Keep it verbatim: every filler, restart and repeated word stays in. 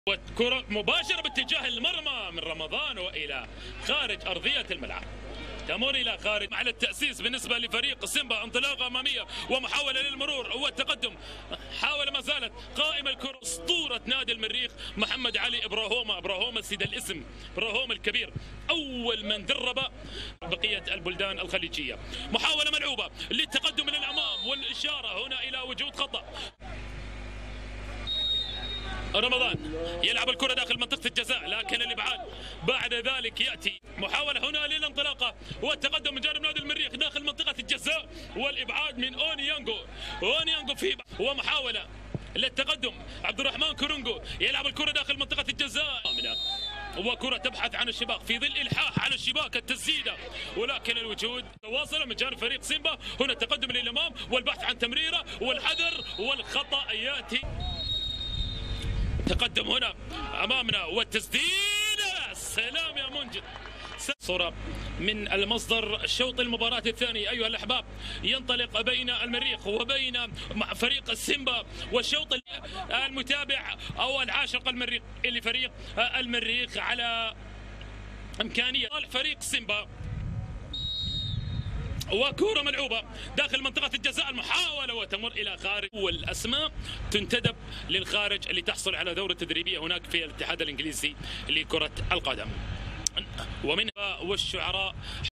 والكرة مباشرة باتجاه المرمى من رمضان والى خارج ارضية الملعب. تمر الى خارج على التاسيس بالنسبه لفريق سيمبا. انطلاقه اماميه ومحاوله للمرور والتقدم. حاول ما زالت قائمه الكره. اسطوره نادي المريخ محمد علي ابراهوما. ابراهوما سيد الاسم، ابراهوما الكبير، اول من درب بقيه البلدان الخليجيه. محاوله ملعوبه للتقدم من الامام والاشاره هنا الى وجود خطا. رمضان يلعب الكرة داخل منطقة الجزاء لكن الإبعاد بعد ذلك يأتي. محاولة هنا للانطلاقة والتقدم من جانب نادي المريخ داخل منطقة الجزاء والإبعاد من أونيانجو. أونيانجو في ومحاولة للتقدم. عبد الرحمن كورونجو يلعب الكرة داخل منطقة الجزاء وكرة تبحث عن الشباك في ظل إلحاح على الشباك التسديدة، ولكن الوجود تواصل من جانب فريق سيمبا. هنا التقدم للأمام والبحث عن تمريرة والحذر والخطأ يأتي. تقدم هنا امامنا والتسديد. سلام يا منجد. صورة من المصدر. شوط المباراة الثاني أيها الأحباب ينطلق بين المريخ وبين فريق سيمبا، والشوط المتابع أو العاشق المريخ اللي فريق المريخ على إمكانية فريق سيمبا. وكرة ملعوبة داخل منطقة الجزاء. المحاولة وتمر إلى خارج. والأسماء تنتدب للخارج لتحصل على دورة تدريبية هناك في الاتحاد الإنجليزي لكرة القدم. ومنها والشعراء